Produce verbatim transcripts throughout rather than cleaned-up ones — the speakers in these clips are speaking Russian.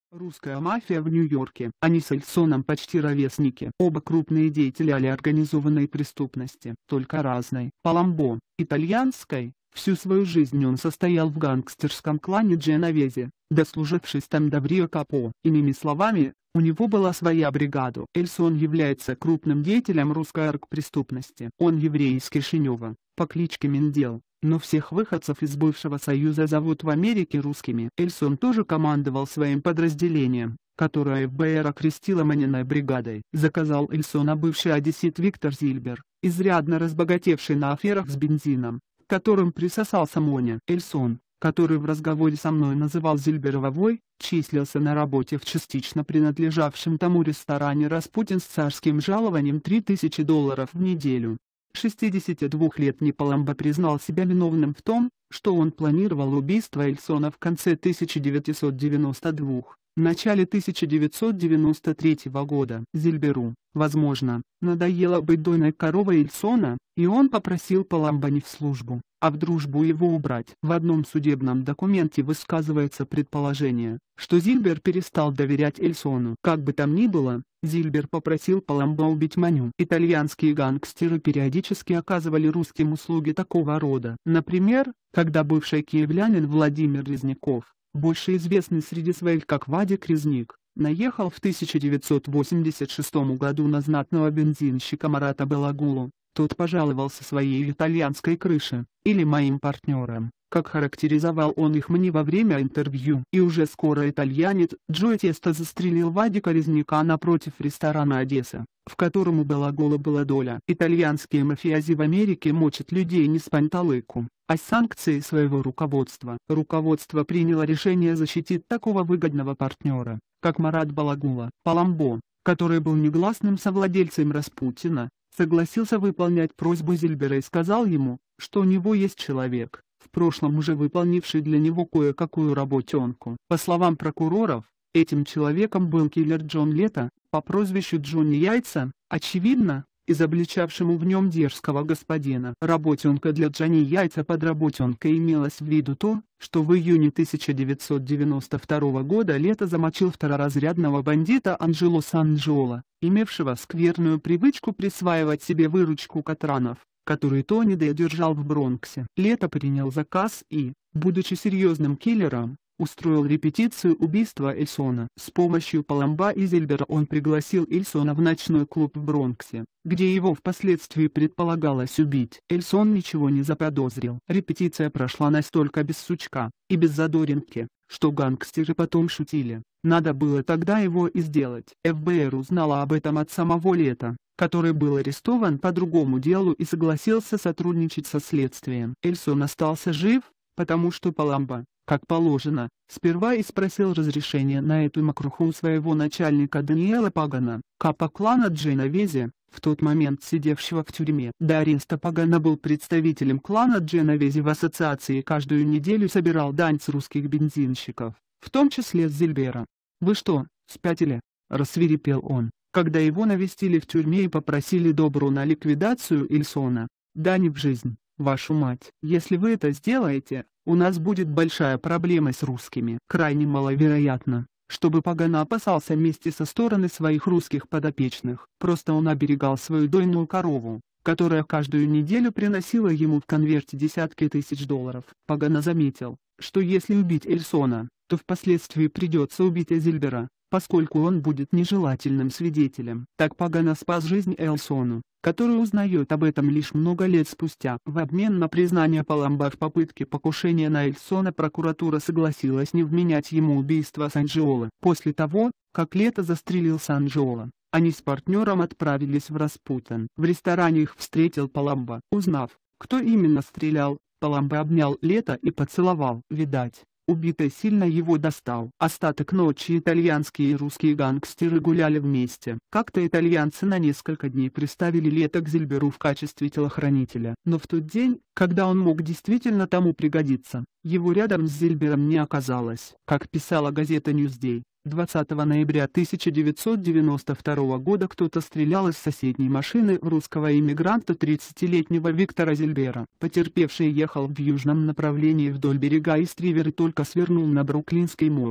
Русская мафия в Нью-Йорке. Они с Эльсоном почти ровесники. Оба крупные деятели организованной преступности, только разной. Паламбо, итальянской. Всю свою жизнь он состоял в гангстерском клане Дженовезе, дослужившись там до Брио Капо. Иными словами, у него была своя бригада. Эльсон является крупным деятелем русской оргпреступности. Он еврей из Кишинева, по кличке Мендел. Но всех выходцев из бывшего Союза зовут в Америке русскими. Эльсон тоже командовал своим подразделением, которое эф бэ эр окрестило Маниной бригадой. Заказал Эльсона бывший одессит Виктор Зильбер, изрядно разбогатевший на аферах с бензином, к которым присосался Моня. Эльсон, который в разговоре со мной называл Зильбера вовой, числился на работе в частично принадлежавшем тому ресторане «Распутин» с царским жалованием три тысячи долларов в неделю. шестидесятидвухлетний Паламбо признал себя виновным в том, что он планировал убийство Эльсона в конце тысяча девятьсот девяносто двух, начале тысяча девятьсот девяносто третьего года. Зильберу, возможно, надоело быть дойной коровой Эльсона, и он попросил Паламбо не в службу, а в дружбу его убрать. В одном судебном документе высказывается предположение, что Зильбер перестал доверять Эльсону. Как бы там ни было, Зильбер попросил Паламбо убить Маню. Итальянские гангстеры периодически оказывали русским услуги такого рода. Например, когда бывший киевлянин Владимир Резняков, больше известный среди своих как Вадик Резник, наехал в тысяча девятьсот восемьдесят шестом году на знатного бензинщика Марата Балагулу. Тот пожаловался своей итальянской крыше, или моим партнерам, как характеризовал он их мне во время интервью. И уже скоро итальянец Джо Тесто застрелил Вадика Резняка напротив ресторана «Одесса», в котором у Балагула была доля. Итальянские мафиози в Америке мочат людей не с панталыку, а с санкцией своего руководства. Руководство приняло решение защитить такого выгодного партнера, как Марат Балагула. Паламбо, который был негласным совладельцем Распутина, согласился выполнять просьбу Зильбера и сказал ему, что у него есть человек, в прошлом уже выполнивший для него кое-какую работенку. По словам прокуроров, этим человеком был киллер Джон Лето, по прозвищу Джонни Яйца, очевидно, изобличавшему в нем дерзкого господина. Работенка для Джонни Яйца. Под работенкой имелось в виду то, что в июне тысяча девятьсот девяносто второго года Лето замочил второразрядного бандита Анджело Санджола, имевшего скверную привычку присваивать себе выручку катранов, который Тони Дэ держал в Бронксе. Лето принял заказ и, будучи серьезным киллером, устроил репетицию убийства Эльсона. С помощью Паламбо и Зильбера он пригласил Эльсона в ночной клуб в Бронксе, где его впоследствии предполагалось убить. Эльсон ничего не заподозрил. Репетиция прошла настолько без сучка и без задоринки, что гангстеры потом шутили: надо было тогда его и сделать. эф бэ эр узнала об этом от самого Лето, который был арестован по другому делу и согласился сотрудничать со следствием. Эльсон остался жив, потому что Паламбо, как положено, сперва и спросил разрешения на эту мокруху у своего начальника Даниэла Пагана, капа клана Дженовезе, в тот момент сидевшего в тюрьме. До ареста Пагана был представителем клана Дженовезе в ассоциации и каждую неделю собирал дань с русских бензинщиков, в том числе с Зильбера. «Вы что, спятили?» — рассвирепел он, когда его навестили в тюрьме и попросили добру на ликвидацию Эльсона. «Да не в жизнь, вашу мать. Если вы это сделаете, у нас будет большая проблема с русскими». Крайне маловероятно, чтобы Паган опасался мести со стороны своих русских подопечных. Просто он оберегал свою дойную корову, которая каждую неделю приносила ему в конверте десятки тысяч долларов. Паган заметил, что если убить Эльсона, то впоследствии придется убить и Зильбера, поскольку он будет нежелательным свидетелем. Так Паган спас жизнь Эльсону, который узнает об этом лишь много лет спустя. В обмен на признание Паламбо в попытке покушения на Эльсона прокуратура согласилась не вменять ему убийство Санджола. После того, как Лето застрелил Санджола, они с партнером отправились в Распутин. В ресторане их встретил Паламбо. Узнав, кто именно стрелял, Паламбо обнял Лето и поцеловал. Видать, убитый сильно его достал. Остаток ночи итальянские и русские гангстеры гуляли вместе. Как-то итальянцы на несколько дней приставили Лето к Зильберу в качестве телохранителя. Но в тот день, когда он мог действительно тому пригодиться, его рядом с Зильбером не оказалось. Как писала газета Newsday, двадцатого ноября тысяча девятьсот девяносто второго года кто-то стрелял из соседней машины в русского иммигранта тридцатилетнего Виктора Зильбера. Потерпевший ехал в южном направлении вдоль берега Истривер и только свернул на Бруклинский мост,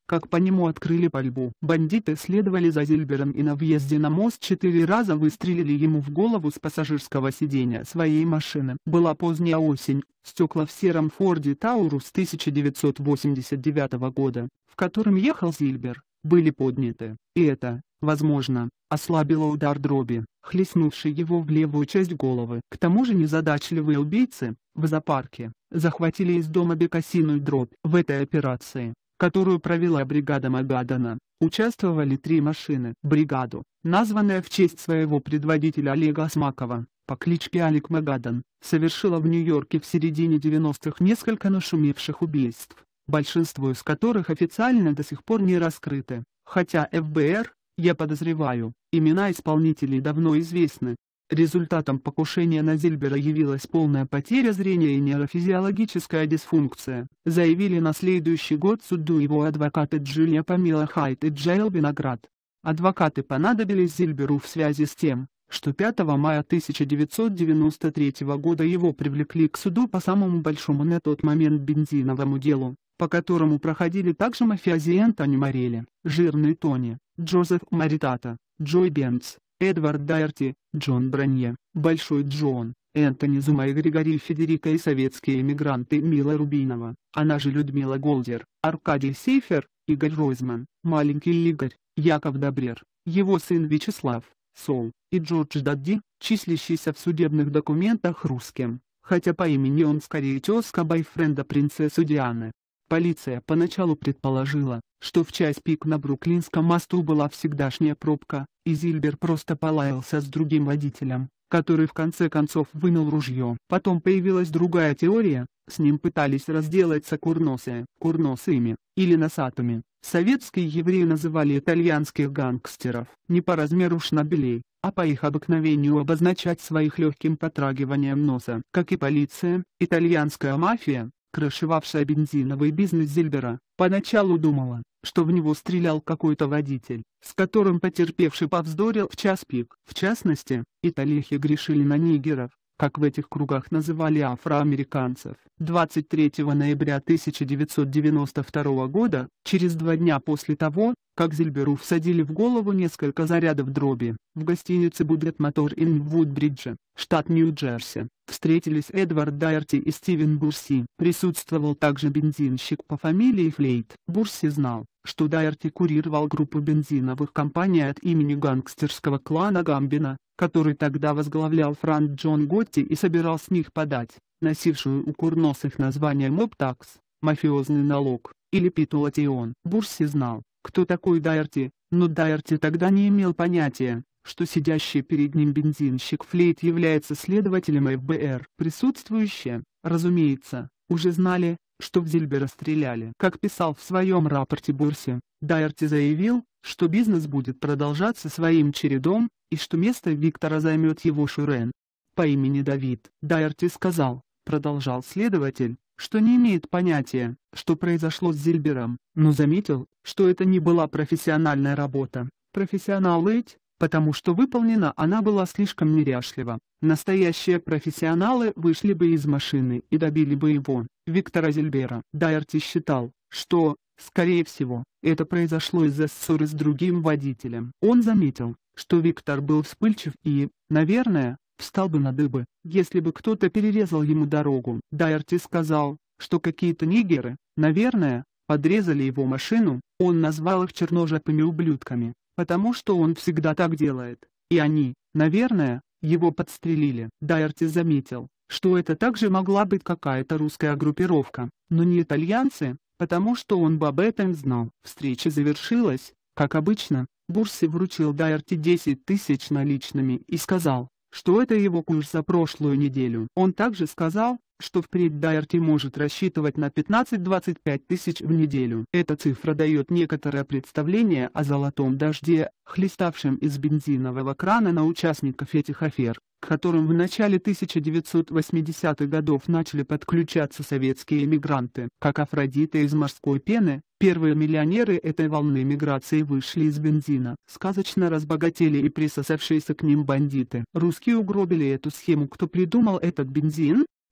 как по нему открыли пальбу. Бандиты следовали за Зильбером и на въезде на мост четыре раза выстрелили ему в голову с пассажирского сиденья своей машины. Была поздняя осень, стекла в сером Форде Таурус тысяча девятьсот восемьдесят девятого года, в котором ехал Зильбер, были подняты, и это, возможно, ослабило удар дроби, хлестнувший его в левую часть головы. К тому же незадачливые убийцы, в зоопарке, захватили из дома бекасиную дробь. В этой операции, которую провела бригада Магадана, участвовали три машины. Бригаду, названная в честь своего предводителя Олега Осмакова, по кличке Олег Магадан, совершила в Нью-Йорке в середине девяностых несколько нашумевших убийств, большинство из которых официально до сих пор не раскрыты, хотя эф бэ эр, я подозреваю, имена исполнителей давно известны. Результатом покушения на Зильбера явилась полная потеря зрения и нейрофизиологическая дисфункция, заявили на следующий год суду его адвокаты Джулия Памела Хайт и Джейл Виноград. Адвокаты понадобились Зильберу в связи с тем, что пятого мая тысяча девятьсот девяносто третьего года его привлекли к суду по самому большому на тот момент бензиновому делу, по которому проходили также мафиози Энтони Морелли, Жирный Тони, Джозеф Маритата, Джой Бенц, Эдвард Дайерти, Джон Бранье, Большой Джон, Энтони Зума и Григорий Федерико и советские эмигранты Мила Рубинова, она же Людмила Голдер, Аркадий Сейфер, Игорь Ройзман, Маленький Игорь, Яков Добрер, его сын Вячеслав, Сол, и Джордж Дадди, числящийся в судебных документах русским, хотя по имени он скорее тезка бойфренда принцессы Дианы. Полиция поначалу предположила, что в час пик на Бруклинском мосту была всегдашняя пробка, и Зильбер просто полаялся с другим водителем, который в конце концов вынул ружье. Потом появилась другая теория, с ним пытались разделаться курносые, курносыми, или носатыми. Советские евреи называли итальянских гангстеров не по размеру шнабелей, а по их обыкновению обозначать своих легким потрагиванием носа. Как и полиция, итальянская мафия, крышевавшая бензиновый бизнес Зильбера, поначалу думала, что в него стрелял какой-то водитель, с которым потерпевший повздорил в час пик. В частности, итальяхи грешили на нигеров, как в этих кругах называли афроамериканцев. двадцать третьего ноября тысяча девятьсот девяносто второго года, через два дня после того, как Зильберу всадили в голову несколько зарядов дроби, в гостинице Будгет Мотор Инн в Вудбридже, штат Нью-Джерси, встретились Эдвард Дайерти и Стивен Бурси. Присутствовал также бензинщик по фамилии Флейт. Бурси знал, что Дайерти курировал группу бензиновых компаний от имени гангстерского клана Гамбина, который тогда возглавлял Франк Джон Готти и собирал с них подать, носившую у курносых название «Моб-такс», мафиозный налог, или «Питулатион». Бурси знал, кто такой Дайерти, но Дайерти тогда не имел понятия, что сидящий перед ним бензинщик Флейт является следователем эф бэ эр. Присутствующие, разумеется, уже знали, что в Зильбера стреляли. Как писал в своем рапорте Бурси, Дайерти заявил, что бизнес будет продолжаться своим чередом, и что место Виктора займет его Шурен по имени Давид. Дайерти сказал, продолжал следователь, что не имеет понятия, что произошло с Зильбером, но заметил, что это не была профессиональная работа. Профессионал ведь, потому что выполнена она была слишком неряшливо. Настоящие профессионалы вышли бы из машины и добили бы его, Виктора Зильбера. Дайерти считал, что, скорее всего, это произошло из-за ссоры с другим водителем. Он заметил, что Виктор был вспыльчив и, наверное, встал бы на дыбы, если бы кто-то перерезал ему дорогу. Дайерти сказал, что какие-то нигеры, наверное, подрезали его машину, он назвал их черножопыми ублюдками, потому что он всегда так делает, и они, наверное, его подстрелили. Дайерти заметил, что это также могла быть какая-то русская группировка, но не итальянцы, потому что он бы об этом знал. Встреча завершилась, как обычно, Бурси вручил Дайерти десять тысяч наличными и сказал, что это его курс за прошлую неделю. Он также сказал, что впредь Дайерти может рассчитывать на пятнадцать-двадцать пять тысяч в неделю. Эта цифра дает некоторое представление о золотом дожде, хлеставшем из бензинового крана на участников этих афер, к которым в начале тысяча девятьсот восьмидесятых годов начали подключаться советские эмигранты. Как Афродита из морской пены, первые миллионеры этой волны миграции вышли из бензина. Сказочно разбогатели и присосавшиеся к ним бандиты. Русские угробили эту схему. Кто придумал этот бензин?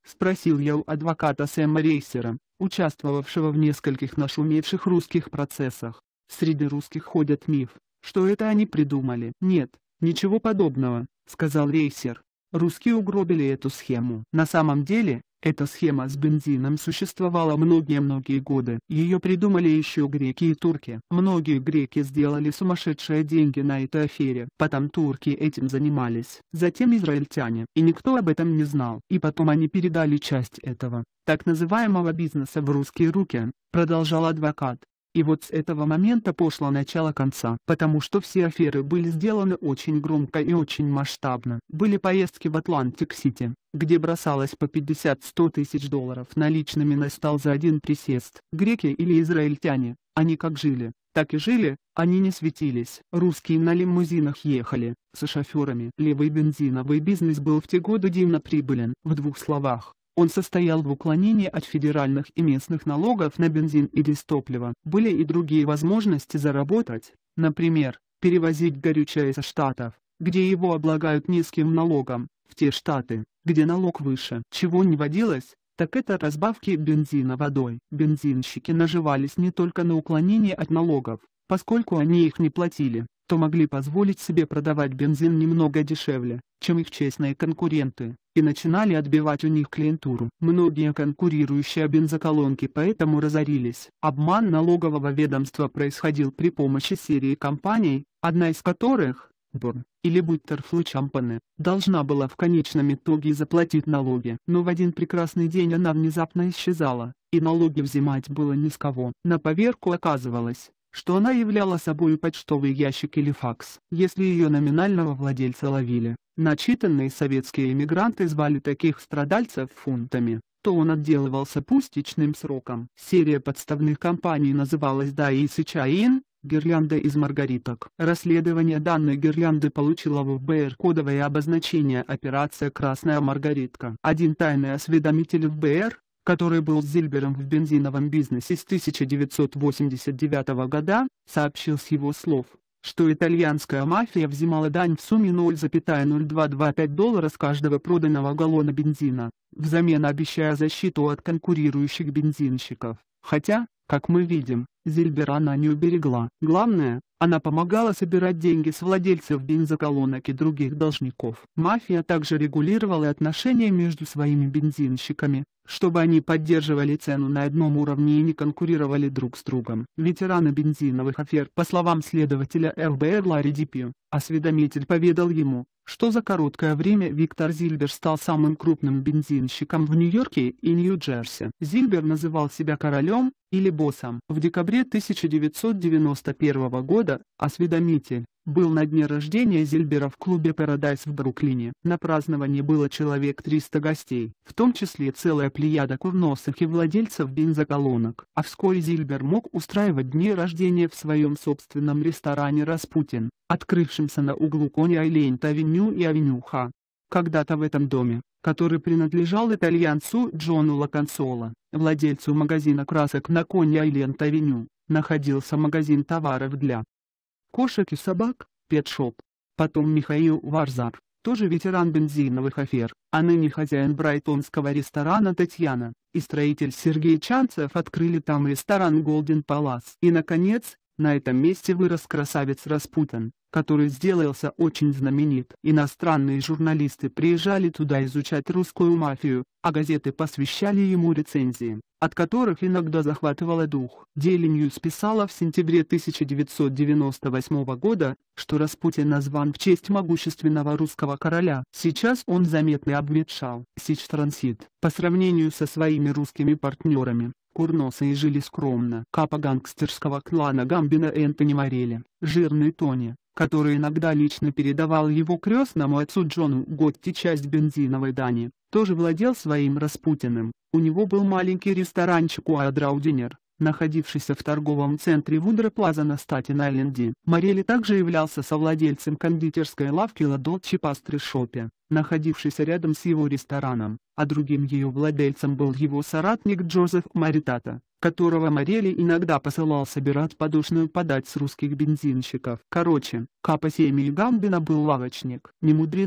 Спросил я у адвоката Сэма Рейсера, участвовавшего в нескольких нашумевших русских процессах. Среди русских ходит миф, что это они придумали. Нет, ничего подобного, сказал Рейсер. Русские угробили эту схему. На самом деле, эта схема с бензином существовала многие-многие годы. Ее придумали еще греки и турки. Многие греки сделали сумасшедшие деньги на этой афере. Потом турки этим занимались. Затем израильтяне. И никто об этом не знал. И потом они передали часть этого, так называемого бизнеса в русские руки, продолжал адвокат. И вот с этого момента пошло начало конца, потому что все аферы были сделаны очень громко и очень масштабно. Были поездки в Атлантик-Сити, где бросалось по пятьдесят-сто тысяч долларов наличными на стол за один присест. Греки или израильтяне, они как жили, так и жили, они не светились. Русские на лимузинах ехали, со шоферами. Левый бензиновый бизнес был в те годы дивно прибылен. В двух словах, он состоял в уклонении от федеральных и местных налогов на бензин и дизтопливо. Были и другие возможности заработать, например, перевозить горючее из штатов, где его облагают низким налогом, в те штаты, где налог выше. Чего не водилось, так это разбавки бензина водой. Бензинщики наживались не только на уклонении от налогов, поскольку они их не платили, то могли позволить себе продавать бензин немного дешевле, чем их честные конкуренты, и начинали отбивать у них клиентуру. Многие конкурирующие бензоколонки поэтому разорились. Обман налогового ведомства происходил при помощи серии компаний, одна из которых, Борн, или Butterfly Company, должна была в конечном итоге заплатить налоги. Но в один прекрасный день она внезапно исчезала, и налоги взимать было ни с кого. На поверку оказывалось, что она являла собой почтовый ящик или факс. Если ее номинального владельца ловили, начитанные советские эмигранты звали таких страдальцев фунтами, то он отделывался пустячным сроком. Серия подставных компаний называлась Даис и Чаин, гирлянда из маргариток. Расследование данной гирлянды получило в эф бэ эр кодовое обозначение «Операция Красная Маргаритка». Один тайный осведомитель эф бэ эр, который был с Зильбером в бензиновом бизнесе с тысяча девятьсот восемьдесят девятого года, сообщил с его слов, что итальянская мафия взимала дань в сумме ноль целых ноль два два пять доллара с каждого проданного галлона бензина, взамен обещая защиту от конкурирующих бензинщиков. Хотя, как мы видим, Зильбера она не уберегла. Главное, она помогала собирать деньги с владельцев бензоколонок и других должников. Мафия также регулировала отношения между своими бензинщиками, чтобы они поддерживали цену на одном уровне и не конкурировали друг с другом. Ветераны бензиновых афер. По словам следователя эф бэ эр Ларри Дипью, осведомитель поведал ему, что за короткое время Виктор Зильбер стал самым крупным бензинщиком в Нью-Йорке и Нью-Джерси. Зильбер называл себя королем, или боссом. В декабре тысяча девятьсот девяносто первого года, осведомитель, был на дне рождения Зильбера в клубе Paradise в Бруклине. На праздновании было человек триста гостей, в том числе целая плеяда курносых и владельцев бензоколонок. А вскоре Зильбер мог устраивать дни рождения в своем собственном ресторане «Распутин», открывшемся на углу Кони-Айленд-авеню и Авеню Ха. Когда-то в этом доме, который принадлежал итальянцу Джону Лаконсоло, владельцу магазина красок на Кони-Айленд-авеню, находился магазин товаров для кошек и собак, Пет-шоп. Потом Михаил Варзар, тоже ветеран бензиновых афер, а ныне хозяин брайтонского ресторана «Татьяна», и строитель Сергей Чанцев открыли там ресторан «Голден Палас». И, наконец, на этом месте вырос красавец Распутин, который сделался очень знаменит. Иностранные журналисты приезжали туда изучать русскую мафию, а газеты посвящали ему рецензии, от которых иногда захватывало дух. Daily News писала в сентябре тысяча девятьсот девяносто восьмого года, что Распутин назван в честь могущественного русского короля. Сейчас он заметно обветшал. Сич Трансит, по сравнению со своими русскими партнерами, курносые жили скромно. Капа гангстерского клана Гамбино Энтони Морелли, жирный Тони, который иногда лично передавал его крестному отцу Джону Готти часть бензиновой дани, тоже владел своим Распутиным. У него был маленький ресторанчик Уайдрау Динер, находившийся в торговом центре Вудро Плаза на Статен-Айленде. Морелли также являлся совладельцем кондитерской лавки La Dolce Pastry Shop, находившейся рядом с его рестораном, а другим ее владельцем был его соратник Джозеф Маритата, которого Морелли иногда посылал собирать подушную подать с русских бензинщиков. Короче, Капа семьи Гамбино был лавочник. Не мудрено,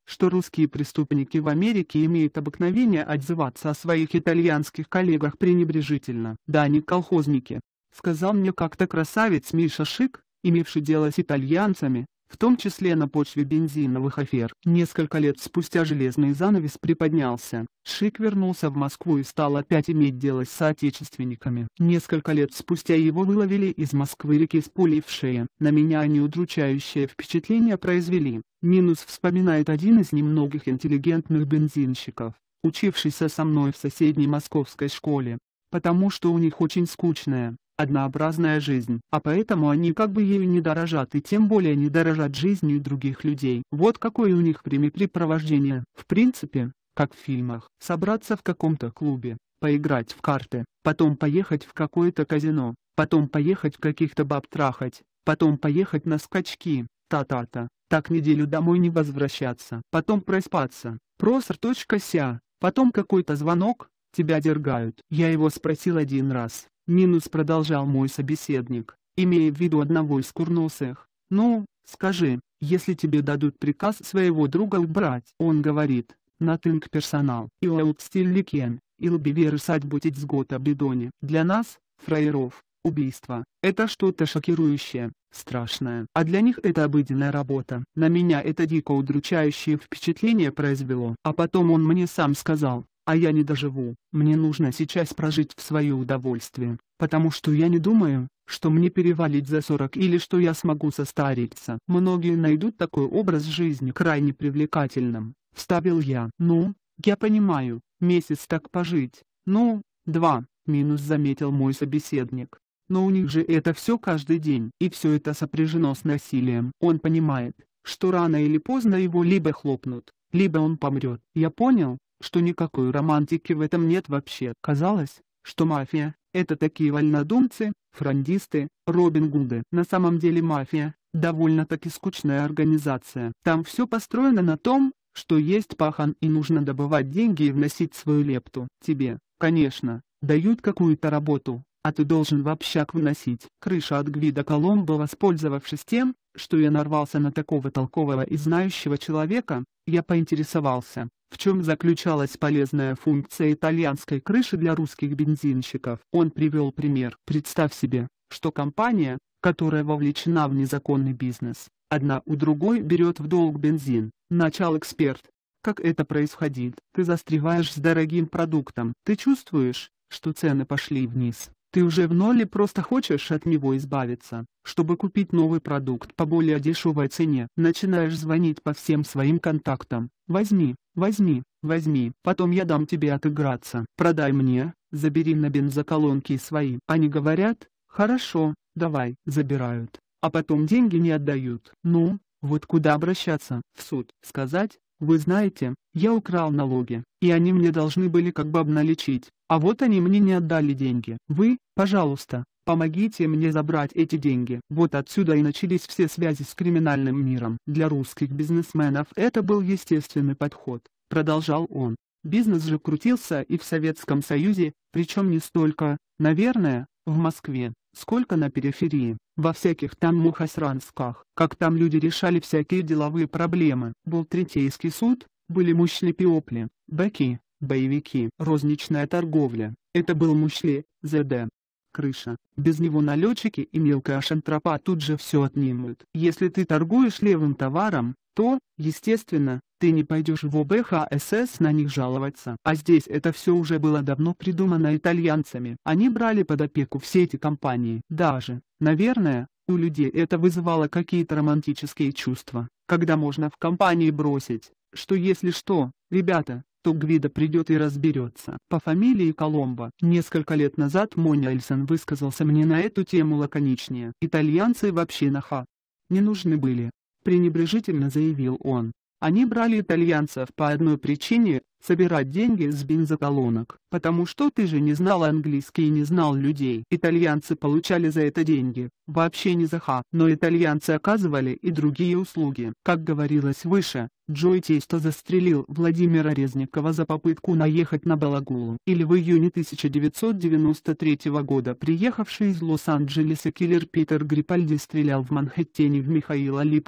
что русские преступники в Америке имеют обыкновение отзываться о своих итальянских коллегах пренебрежительно. Да, они колхозники, сказал мне как-то красавец Миша Шик, имевший дело с итальянцами, в том числе на почве бензиновых афер. Несколько лет спустя железный занавес приподнялся. Шик вернулся в Москву и стал опять иметь дело с соотечественниками. Несколько лет спустя его выловили из Москвы-реки с пулей в шее. На меня они удручающее впечатление произвели. Минус вспоминает один из немногих интеллигентных бензинщиков, учившийся со мной в соседней московской школе. Потому что у них очень скучная, однообразная жизнь, а поэтому они как бы ею не дорожат и тем более не дорожат жизнью других людей. Вот какое у них времяпрепровождение. В принципе, как в фильмах, собраться в каком-то клубе, поиграть в карты, потом поехать в какое-то казино, потом поехать каких-то баб трахать, потом поехать на скачки, та-та-та, так неделю домой не возвращаться, потом проспаться, проср.ся, потом какой-то звонок, тебя дергают. Я его спросил один раз. Минус продолжал мой собеседник, имея в виду одного из курносых. Ну, скажи, если тебе дадут приказ своего друга убрать. Он говорит, nothing персонал. И аутстилликен, ил биверсать бутить сгота бидоне. Для нас, фраеров, убийство – это что-то шокирующее, страшное. А для них это обыденная работа. На меня это дико удручающее впечатление произвело. А потом он мне сам сказал, а я не доживу. Мне нужно сейчас прожить в свое удовольствие, потому что я не думаю, что мне перевалить за сорок или что я смогу состариться. Многие найдут такой образ жизни крайне привлекательным, вставил я. Ну, я понимаю, месяц так пожить, ну, два, минус заметил мой собеседник. Но у них же это все каждый день, и все это сопряжено с насилием. Он понимает, что рано или поздно его либо хлопнут, либо он помрет. Я понял, что никакой романтики в этом нет вообще. Казалось, что мафия – это такие вольнодумцы, фрондисты, Робин Гуды. На самом деле мафия – довольно-таки скучная организация. Там все построено на том, что есть пахан и нужно добывать деньги и вносить свою лепту. Тебе, конечно, дают какую-то работу, а ты должен в общак вносить. Крыша от Гвидо Коломбо. Воспользовавшись тем, что я нарвался на такого толкового и знающего человека, я поинтересовался, в чем заключалась полезная функция итальянской крыши для русских бензинщиков. Он привел пример. Представь себе, что компания, которая вовлечена в незаконный бизнес, одна у другой берет в долг бензин. Начал эксперт. Как это происходит? Ты застреваешь с дорогим продуктом. Ты чувствуешь, что цены пошли вниз. Ты уже в ноль и просто хочешь от него избавиться, чтобы купить новый продукт по более дешевой цене. Начинаешь звонить по всем своим контактам. Возьми, возьми, возьми. Потом я дам тебе отыграться. Продай мне, забери на бензоколонки свои. Они говорят, хорошо, давай. Забирают. А потом деньги не отдают. Ну, вот куда обращаться? В суд. Сказать, вы знаете, я украл налоги, и они мне должны были как бы обналичить, а вот они мне не отдали деньги. Вы, пожалуйста, помогите мне забрать эти деньги. Вот отсюда и начались все связи с криминальным миром. Для русских бизнесменов это был естественный подход, продолжал он. Бизнес же крутился и в Советском Союзе, причем не столько, наверное, в Москве, сколько на периферии, во всяких там мухосрансках, как там люди решали всякие деловые проблемы. Был третейский суд, были мушли-пиопли, бэки, боевики, розничная торговля, это был мушли, ЗД. Крыша, без него налетчики и мелкая шантропа тут же все отнимут. Если ты торгуешь левым товаром, то, естественно, ты не пойдешь в ОБХСС на них жаловаться. А здесь это все уже было давно придумано итальянцами. Они брали под опеку все эти компании. Даже, наверное, у людей это вызывало какие-то романтические чувства, когда можно в компании бросить, что если что, ребята, то Гвидо придет и разберется. По фамилии Коломбо. Несколько лет назад Монельсон высказался мне на эту тему лаконичнее. Итальянцы вообще наха не нужны были, пренебрежительно заявил он. Они брали итальянцев по одной причине – собирать деньги с бензоколонок. Потому что ты же не знал английский и не знал людей. Итальянцы получали за это деньги, вообще не за ха. Но итальянцы оказывали и другие услуги. Как говорилось выше, Джой Тесто застрелил Владимира Резникова за попытку наехать на Балагулу. Или в июне тысяча девятьсот девяносто третьего года приехавший из Лос-Анджелеса киллер Питер Грипальди стрелял в Манхэттене в Михаила Липкина.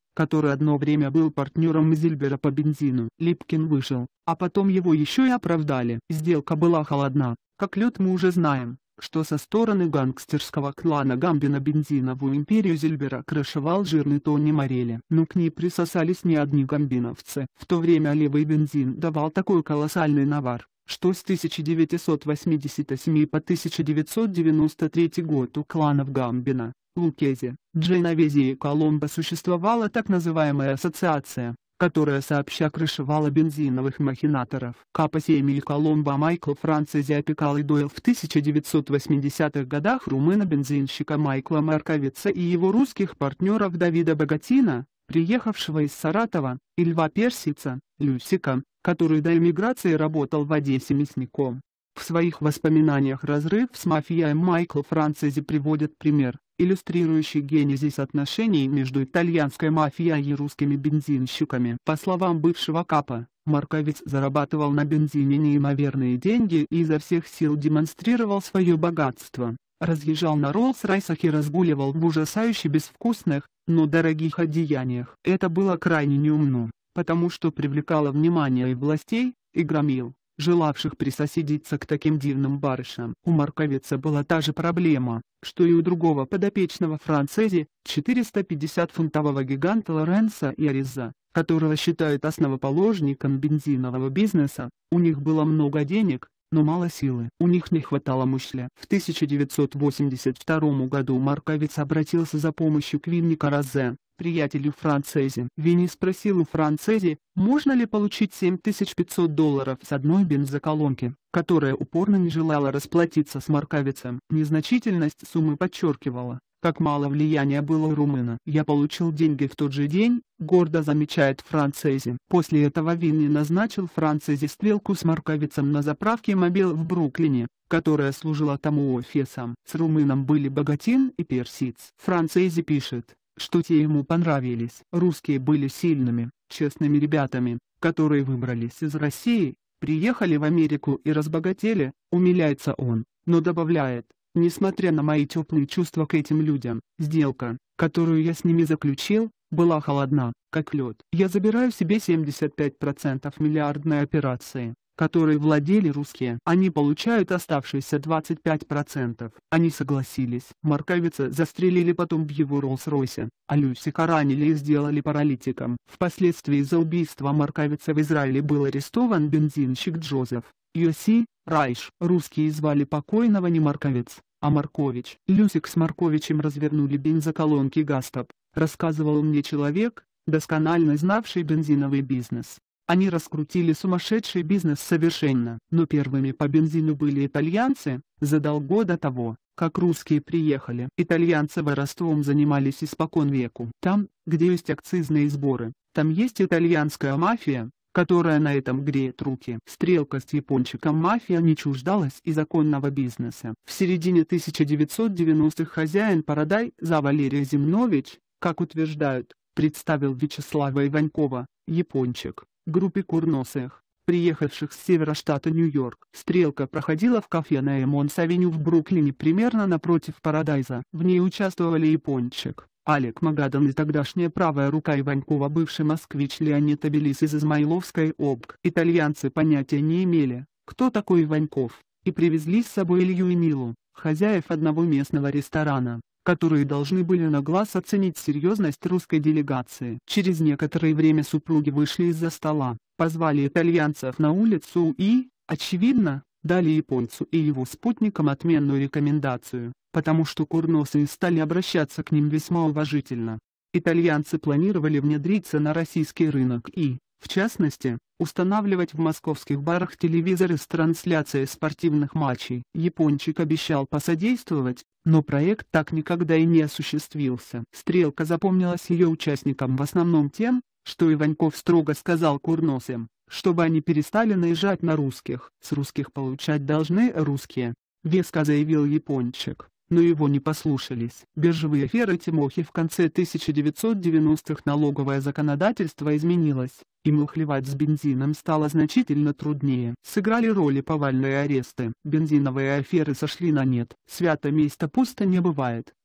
который одно время был партнером Зильбера по бензину. Липкин выжил, а потом его еще и оправдали. Сделка была холодна. Как лед мы уже знаем, что со стороны гангстерского клана Гамбина бензиновую империю Зильбера крышевал жирный Тони Морелли. Но к ней присосались не одни гамбиновцы. В то время левый бензин давал такой колоссальный навар, что с тысяча девятьсот восьмидесятого седьмого по тысяча девятьсот девяносто третий год у кланов Гамбина, Лукези, Дженовези и Коломбо существовала так называемая ассоциация, которая сообща крышевала бензиновых махинаторов. Капоси Эмиль Коломбо, Майкл Францези опекал и доил в тысяча девятьсот восьмидесятых годах румыно-бензинщика Майкла Марковица и его русских партнеров Давида Богатина, приехавшего из Саратова, и Льва Персица, Люсика, который до эмиграции работал в Одессе мясником. В своих воспоминаниях «Разрыв с мафией» Майкл Францези приводит пример, иллюстрирующий генезис отношений между итальянской мафией и русскими бензинщиками. По словам бывшего капа, Марковиц зарабатывал на бензине неимоверные деньги и изо всех сил демонстрировал свое богатство, разъезжал на Роллс-Ройсах и разгуливал в ужасающе безвкусных, но дорогих одеяниях. Это было крайне неумно, потому что привлекало внимание и властей, и громил желавших присоседиться к таким дивным барышам. У Марковица была та же проблема, что и у другого подопечного Францези, четырестапятидесятифунтового гиганта Лоренцо Иориза, которого считают основоположником бензинового бизнеса. У них было много денег, но мало силы. У них не хватало мышля. В тысяча девятьсот восемьдесят втором году Марковиц обратился за помощью к Винни Каразе, приятелю Францези. Винни спросил у Францези, можно ли получить семь тысяч пятьсот долларов с одной бензоколонки, которая упорно не желала расплатиться с Марковицем. Незначительность суммы подчеркивала, как мало влияния было у румына. «Я получил деньги в тот же день», — гордо замечает Францези. После этого Винни назначил Францези стрелку с Марковицем на заправке Мобил в Бруклине, которая служила тому офисом. С румыном были Богатин и Персиц. Францези пишет, что те ему понравились. Русские были сильными, честными ребятами, которые выбрались из России, приехали в Америку и разбогатели, умиляется он, но добавляет, несмотря на мои теплые чувства к этим людям, сделка, которую я с ними заключил, была холодна, как лед. Я забираю себе семьдесят пять процентов миллиардной операции, которой владели русские. Они получают оставшиеся двадцать пять процентов. Они согласились. Марковица застрелили потом в его Роллс-Ройсе, а Люсика ранили и сделали паралитиком. Впоследствии из-за убийства Марковица в Израиле был арестован бензинщик Джозеф Йоси Райш. Русские звали покойного не Марковиц, а Маркович. Люсик с Марковичем развернули бензоколонки «Гастап», рассказывал мне человек, досконально знавший бензиновый бизнес. Они раскрутили сумасшедший бизнес совершенно. Но первыми по бензину были итальянцы, задолго до того, как русские приехали. Итальянцы воровством занимались испокон веку. Там, где есть акцизные сборы, там есть итальянская мафия, которая на этом греет руки. Стрелка с япончиком мафия не чуждалась и законного бизнеса. В середине тысяча девятьсот девяностых хозяин Парадайза Валерий Зимнович, как утверждают, представил Вячеслава Иванькова, япончик, группе курносых, приехавших с севера штата Нью-Йорк. Стрелка проходила в кафе на Эмонс-авеню в Бруклине примерно напротив Парадайза. В ней участвовали япончик, Олег Магадан и тогдашняя правая рука Иванькова бывший москвич Леонид Абелис из Измайловской области. Итальянцы понятия не имели, кто такой Иваньков, и привезли с собой Илью и Милу, хозяев одного местного ресторана, которые должны были на глаз оценить серьезность русской делегации. Через некоторое время супруги вышли из-за стола, позвали итальянцев на улицу и, очевидно, дали японцу и его спутникам отменную рекомендацию, потому что курносые стали обращаться к ним весьма уважительно. Итальянцы планировали внедриться на российский рынок и, в частности, устанавливать в московских барах телевизоры с трансляцией спортивных матчей. Япончик обещал посодействовать, но проект так никогда и не осуществился. Стрелка запомнилась ее участникам в основном тем, что Иваньков строго сказал курносым, чтобы они перестали наезжать на русских. С русских получать должны русские, веско заявил япончик, но его не послушались. Биржевые аферы Тимохи. В конце тысяча девятьсот девяностых налоговое законодательство изменилось, и мухлевать с бензином стало значительно труднее. Сыграли роль и повальные аресты. Бензиновые аферы сошли на нет. Свято место пусто не бывает.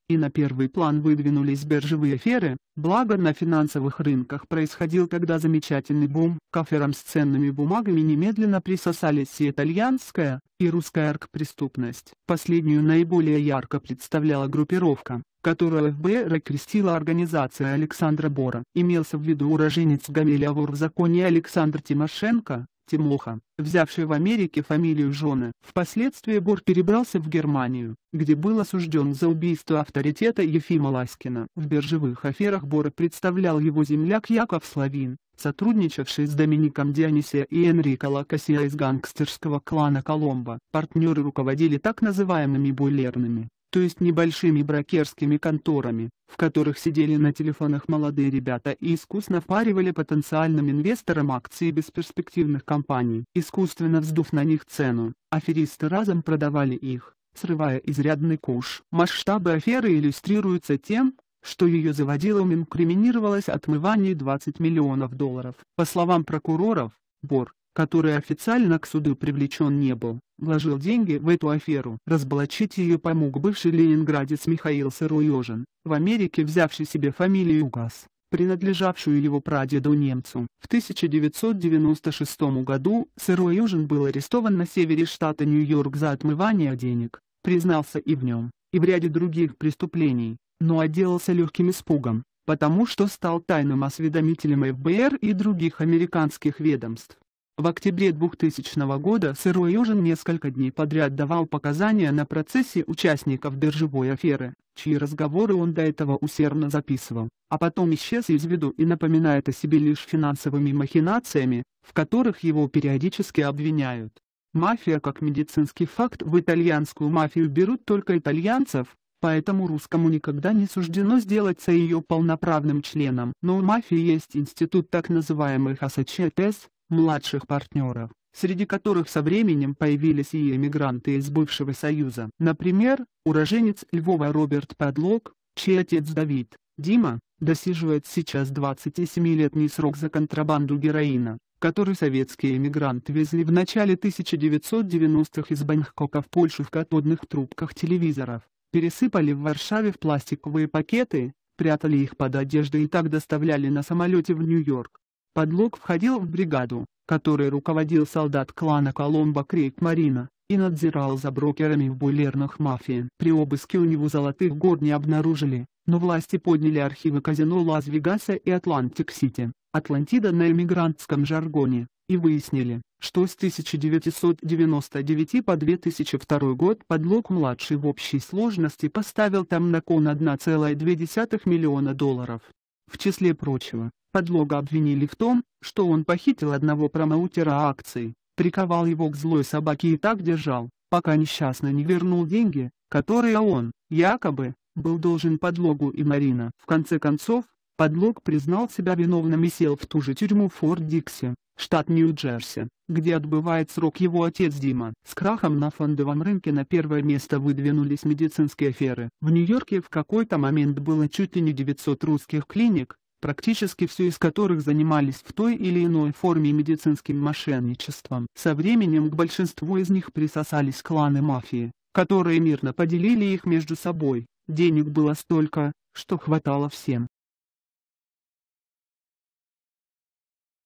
и на первый план выдвинулись биржевые аферы, благо на финансовых рынках происходил тогда замечательный бум. К аферам с ценными бумагами немедленно присосались и итальянская, и русская оргпреступность. Последнюю наиболее ярко представляла группировка, которую эф бэ эр окрестила организация Александра Бора. Имелся в виду уроженец Гомеля, вор в законе Александр Тимошенко, Тимоха, взявший в Америке фамилию жены. Впоследствии Бор перебрался в Германию, где был осужден за убийство авторитета Ефима Ласкина. В биржевых аферах Бора представлял его земляк Яков Славин, сотрудничавший с Домиником Дионисия и Энрико Лакасия из гангстерского клана Коломбо. Партнеры руководили так называемыми бойлерными, то есть небольшими брокерскими конторами, в которых сидели на телефонах молодые ребята и искусно впаривали потенциальным инвесторам акции бесперспективных компаний. Искусственно вздув на них цену, аферисты разом продавали их, срывая изрядный куш. Масштабы аферы иллюстрируются тем, что ее заводилом инкриминировалось отмывание двадцати миллионов долларов. По словам прокуроров, Бор, который официально к суду привлечен не был, вложил деньги в эту аферу. Разоблачить ее помог бывший ленинградец Михаил Сыроежин, в Америке взявший себе фамилию Газ, принадлежавшую его прадеду-немцу. В тысяча девятьсот девяносто шестом году Сыроежин был арестован на севере штата Нью-Йорк за отмывание денег, признался и в нем, и в ряде других преступлений, но отделался легким испугом, потому что стал тайным осведомителем эф бэ эр и других американских ведомств. В октябре двухтысячного года Сыроежин несколько дней подряд давал показания на процессе участников биржевой аферы, чьи разговоры он до этого усердно записывал, а потом исчез из виду и напоминает о себе лишь финансовыми махинациями, в которых его периодически обвиняют. Мафия как медицинский факт. В итальянскую мафию берут только итальянцев, поэтому русскому никогда не суждено сделаться ее полноправным членом. Но у мафии есть институт так называемых ассочиатес, младших партнеров, среди которых со временем появились и эмигранты из бывшего Союза. Например, уроженец Львова Роберт Подлог, чей отец Давид, Дима, досиживает сейчас двадцатисемилетний срок за контрабанду героина, который советские эмигранты везли в начале тысяча девятьсот девяностых из Бангкока в Польшу в катодных трубках телевизоров, пересыпали в Варшаве в пластиковые пакеты, прятали их под одеждой и так доставляли на самолете в Нью-Йорк. Подлог входил в бригаду, которой руководил солдат клана Коломбо Крейг Марина, и надзирал за брокерами в бойлерных мафии. При обыске у него золотых гор не обнаружили, но власти подняли архивы казино Лас-Вегаса и Атлантик-Сити, Атлантида на эмигрантском жаргоне, и выяснили, что с тысяча девятьсот девяносто девятого по две тысячи второй год Подлог-младший в общей сложности поставил там на кон одна целая две десятых миллиона долларов. В числе прочего, Подлога обвинили в том, что он похитил одного промоутера акций, приковал его к злой собаке и так держал, пока несчастный не вернул деньги, которые он, якобы, был должен Подлогу и Марина. В конце концов, Подлог признал себя виновным и сел в ту же тюрьму Форт-Дикси, штат Нью-Джерси, где отбывает срок его отец Дима. С крахом на фондовом рынке на первое место выдвинулись медицинские аферы. В Нью-Йорке в какой-то момент было чуть ли не девятьсот русских клиник, практически все из которых занимались в той или иной форме медицинским мошенничеством. Со временем к большинству из них присосались кланы мафии, которые мирно поделили их между собой. Денег было столько, что хватало всем.